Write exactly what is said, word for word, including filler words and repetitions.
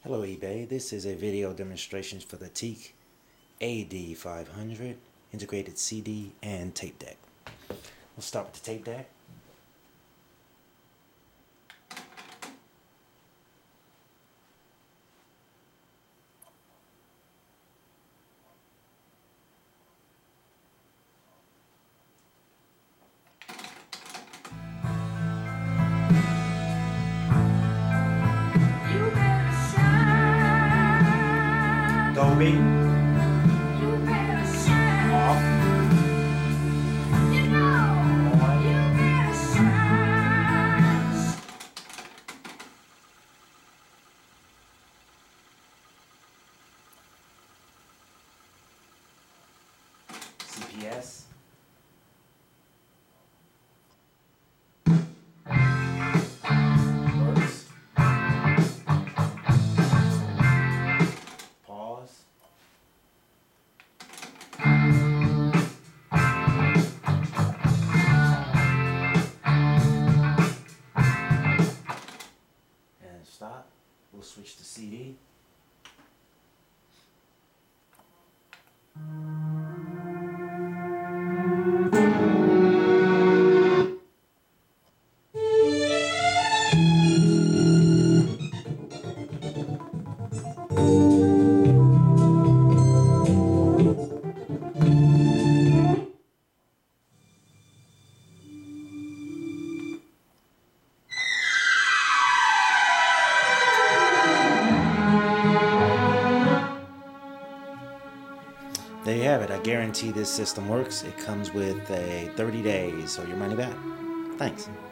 Hello eBay, this is a video demonstration for the Teak A D five hundred integrated C D and tape deck. We'll start with the tape deck. Dolby off. C P S. Works. Pause. And stop. We'll switch to C D. There you have it. I guarantee this system works. It comes with a thirty days, so your money back. Thanks.